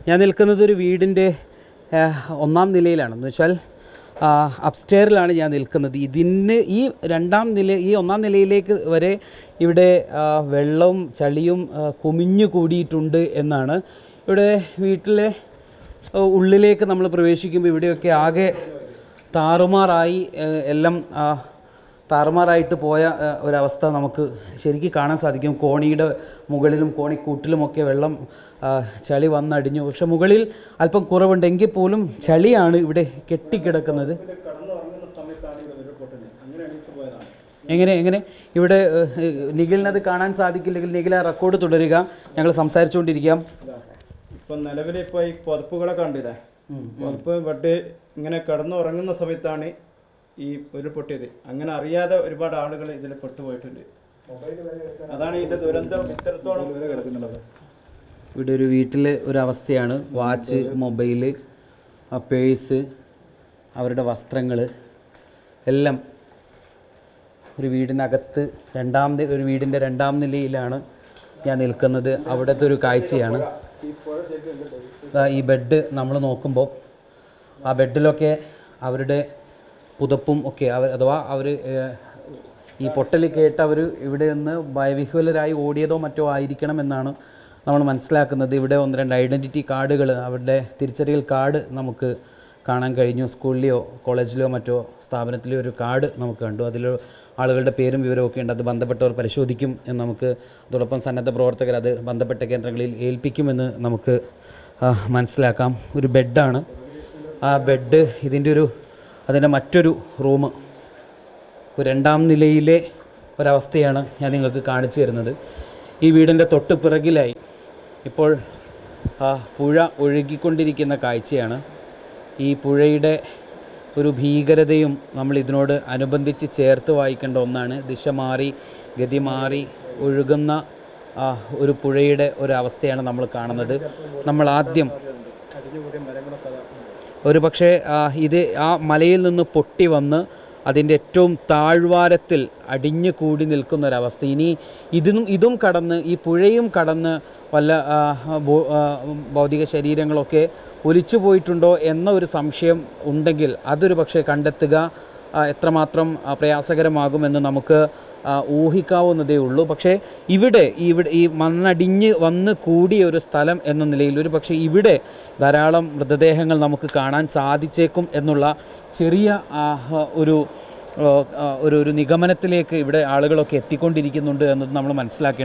ഞാൻ നിൽക്കുന്നത് ഒരു വീടിൻ്റെ ഒന്നാം നിലയിലാണ്. എന്ന് വെച്ചാൽ അപ്സ്റ്റെയറിലാണ് ഞാൻ നിൽക്കുന്നത്. ഇതിന് ഈ ഒന്നാം നിലയിലേക്ക് വരെ ഇവിടെ വെള്ളവും ചളിയും കുമിഞ്ഞു കൂടിയിട്ടുണ്ട് എന്നാണ്. ഇവിടെ വീട്ടിലെ ഉള്ളിലേക്ക് നമ്മൾ പ്രവേശിക്കുമ്പോൾ ഇവിടെയൊക്കെ ആകെ താറുമാറായി എല്ലാം താറുമാറായിട്ട് പോയ ഒരവസ്ഥ നമുക്ക് ശരിക്കും കാണാൻ സാധിക്കും. കോണിയുടെ മുകളിലും കോണിക്കൂട്ടിലുമൊക്കെ വെള്ളം ചളി വന്നടിഞ്ഞു. പക്ഷെ മുകളിൽ അല്പം കുറവുണ്ടെങ്കിൽ പോലും ചളിയാണ് ഇവിടെ കെട്ടിക്കിടക്കുന്നത്. എങ്ങനെ ഇവിടെ നിഖിലിനത് കാണാൻ സാധിക്കില്ലെങ്കിൽ നിഖിൽ ആ റെക്കോർഡ് തുടരുക, ഞങ്ങൾ സംസാരിച്ചുകൊണ്ടിരിക്കാം. ഇപ്പം നിലവിൽ ഇപ്പോൾ ഈ പുതപ്പുകളൊക്കെ കണ്ടില്ലേ, പുതപ്പ് ബെഡ് ഇങ്ങനെ കിടന്നുറങ്ങുന്ന സമയത്താണ് ഈ ഒരു പൊട്ടിയത്. അങ്ങനെ അറിയാതെ ഒരുപാട് ആളുകൾ ഇതിൽ പെട്ടുപോയിട്ടുണ്ട്. അതാണ് ഇതിൻ്റെ ദുരന്തം ഇത്രത്തോളം വരെ കിടക്കുന്നുള്ളത്. ഇവിടെ ഒരു വീട്ടിലെ ഒരവസ്ഥയാണ്. വാച്ച്, മൊബൈല്, പേഴ്സ്, അവരുടെ വസ്ത്രങ്ങൾ എല്ലാം ഒരു വീടിനകത്ത് ഒരു വീടിൻ്റെ രണ്ടാം നിലയിലാണ് ഞാൻ നിൽക്കുന്നത്. അവിടുത്തെ ഒരു കാഴ്ചയാണ്. ഈ ബെഡ് നമ്മൾ നോക്കുമ്പോൾ ആ ബെഡിലൊക്കെ അവരുടെ പുതപ്പും ഒക്കെ അഥവാ അവർ ഈ പൊട്ടൽ കേട്ട് അവർ ഇവിടെ നിന്ന് ഭയവിഹ്വലരായി ഓടിയതോ മറ്റോ ആയിരിക്കണം എന്നാണ് നമ്മൾ മനസ്സിലാക്കുന്നത്. ഇവിടെ 1-2 ഐഡൻറ്റിറ്റി കാർഡുകൾ, അവരുടെ തിരിച്ചറിയൽ കാർഡ് നമുക്ക് കാണാൻ കഴിഞ്ഞു. സ്കൂളിലെയോ കോളേജിലെയോ മറ്റോ സ്ഥാപനത്തിലെയോ ഒരു കാർഡ് നമുക്ക് കണ്ടു. അതിൽ ആളുകളുടെ പേരും വിവരമൊക്കെ ഉണ്ട്. അത് ബന്ധപ്പെട്ടവർ പരിശോധിക്കും എന്ന് നമുക്ക്, അതോടൊപ്പം സന്നദ്ധ പ്രവർത്തകർ അത് ബന്ധപ്പെട്ട കേന്ദ്രങ്ങളിൽ ഏൽപ്പിക്കുമെന്ന് നമുക്ക് മനസ്സിലാക്കാം. ഒരു ബെഡാണ്. ആ ബെഡ് അതിൻ്റെ മറ്റൊരു റൂം, ഒരു രണ്ടാം നിലയിലെ ഒരവസ്ഥയാണ് ഞാൻ നിങ്ങൾക്ക് കാണിച്ചു തരുന്നത്. ഈ വീടിൻ്റെ തൊട്ട് പിറകിലായി ഇപ്പോൾ പുഴ ഒഴുകിക്കൊണ്ടിരിക്കുന്ന കാഴ്ചയാണ്. ഈ പുഴയുടെ ഒരു ഭീകരതയും നമ്മൾ ഇതിനോട് അനുബന്ധിച്ച് ചേർത്ത് വായിക്കേണ്ട ഒന്നാണ്. ദിശ മാറി ഗതി മാറി ഒഴുകുന്ന ഒരു പുഴയുടെ ഒരവസ്ഥയാണ് നമ്മൾ കാണുന്നത്. നമ്മൾ ആദ്യം ഒരു പക്ഷേ ഇത് ആ മലയിൽ നിന്ന് പൊട്ടി വന്ന് അതിൻ്റെ ഏറ്റവും താഴ്വാരത്തിൽ അടിഞ്ഞു കൂടി നിൽക്കുന്നൊരവസ്ഥ. ഇനി ഇതും കടന്ന്, ഈ പുഴയും കടന്ന് വല്ല ഭൗതിക ശരീരങ്ങളൊക്കെ ഒലിച്ചു പോയിട്ടുണ്ടോ എന്ന ഒരു സംശയം ഉണ്ടെങ്കിൽ അതൊരു പക്ഷേ കണ്ടെത്തുക എത്രമാത്രം പ്രയാസകരമാകുമെന്ന് നമുക്ക് ഊഹിക്കാവുന്നതേ ഉള്ളൂ. പക്ഷേ ഇവിടെ ഈ മണ്ണടിഞ്ഞ് വന്ന് കൂടിയ ഒരു സ്ഥലം എന്ന നിലയിൽ ഒരു പക്ഷേ ഇവിടെ ധാരാളം മൃതദേഹങ്ങൾ നമുക്ക് കാണാൻ സാധിച്ചേക്കും എന്നുള്ള ചെറിയ ഒരു നിഗമനത്തിലേക്ക് ഇവിടെ ആളുകളൊക്കെ എത്തിക്കൊണ്ടിരിക്കുന്നുണ്ട് എന്നത് നമ്മൾ മനസ്സിലാക്കേണ്ടത്.